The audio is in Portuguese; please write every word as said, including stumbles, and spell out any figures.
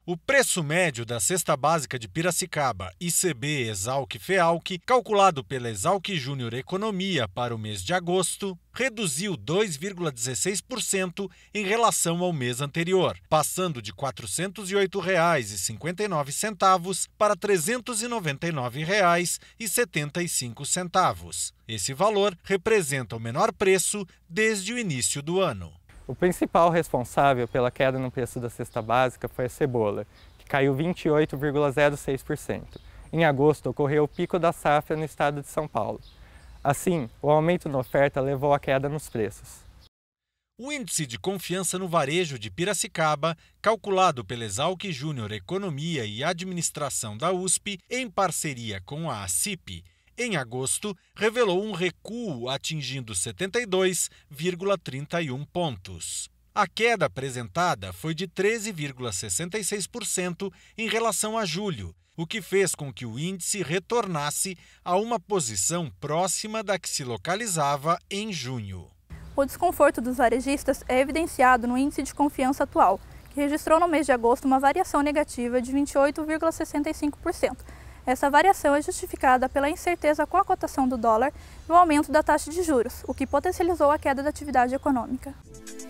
O preço médio da cesta básica de Piracicaba, I C B, Esalq e Fealq, calculado pela Esalq Júnior Economia para o mês de agosto, reduziu dois vírgula dezesseis por cento em relação ao mês anterior, passando de quatrocentos e oito reais e cinquenta e nove centavos para trezentos e noventa e nove reais e setenta e cinco centavos. Esse valor representa o menor preço desde o início do ano. O principal responsável pela queda no preço da cesta básica foi a cebola, que caiu vinte e oito vírgula zero seis por cento. Em agosto, ocorreu o pico da safra no estado de São Paulo. Assim, o aumento na oferta levou à queda nos preços. O índice de confiança no varejo de Piracicaba, calculado pela Esalq Júnior Economia e Administração da U S P, em parceria com a ACIP, em agosto, revelou um recuo atingindo setenta e dois vírgula trinta e um pontos. A queda apresentada foi de treze vírgula sessenta e seis por cento em relação a julho, o que fez com que o índice retornasse a uma posição próxima da que se localizava em junho. O desconforto dos varejistas é evidenciado no índice de confiança atual, que registrou no mês de agosto uma variação negativa de vinte e oito vírgula sessenta e cinco por cento. Essa variação é justificada pela incerteza com a cotação do dólar e o aumento da taxa de juros, o que potencializou a queda da atividade econômica.